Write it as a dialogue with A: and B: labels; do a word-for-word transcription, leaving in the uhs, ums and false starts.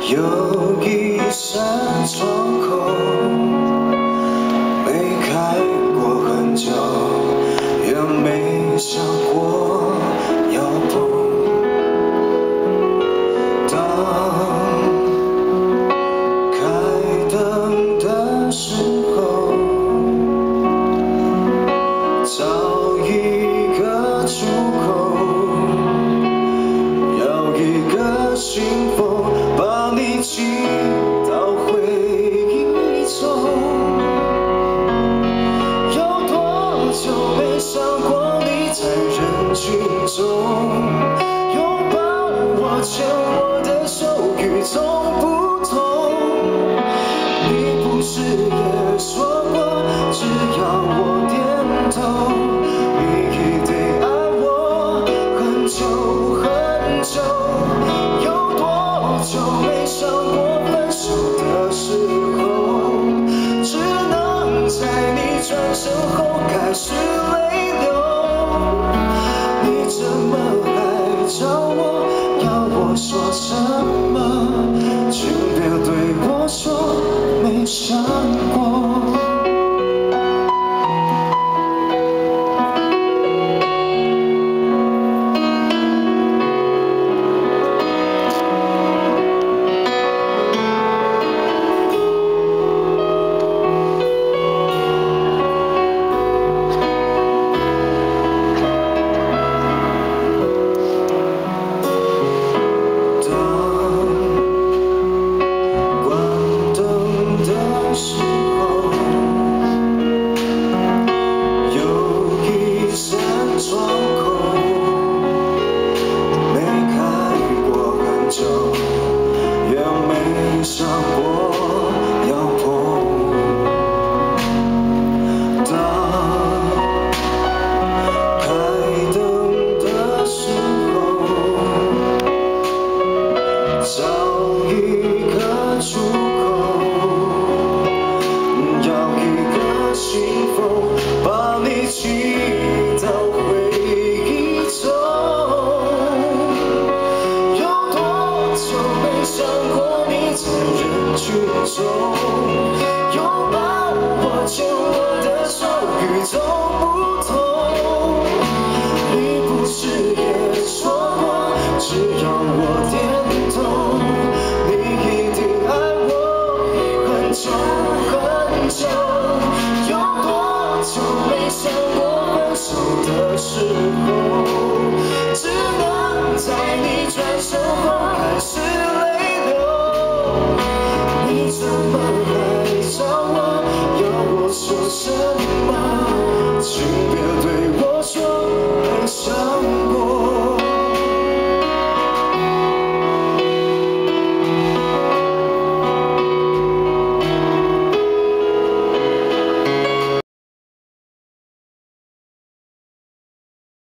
A: 有一扇窗口没开过很久，也没想过要碰。当开灯的时候，找一个出口，要一个信封把你寄到回忆中。有多久没想过你在人群中拥抱我，牵我的手，与众不同。你不是也说过，只要我点头，你一定爱我很久很久。有多久没想过分手的时候，只能在你转身后开始泪流。你这么来找我，要我说什么？请别对我说没想过。想过要碰，当开灯的时候，找一个出口，要一个信封把你寄到回忆中。有多久没想过你在人群中拥抱我，牵我的手，与众不同。你不是也说过，只要我点头，你一定爱我很久很久。有多久没想过分手的时候，只能在你转身后开始泪流。你怎么来找我？要我说什么？请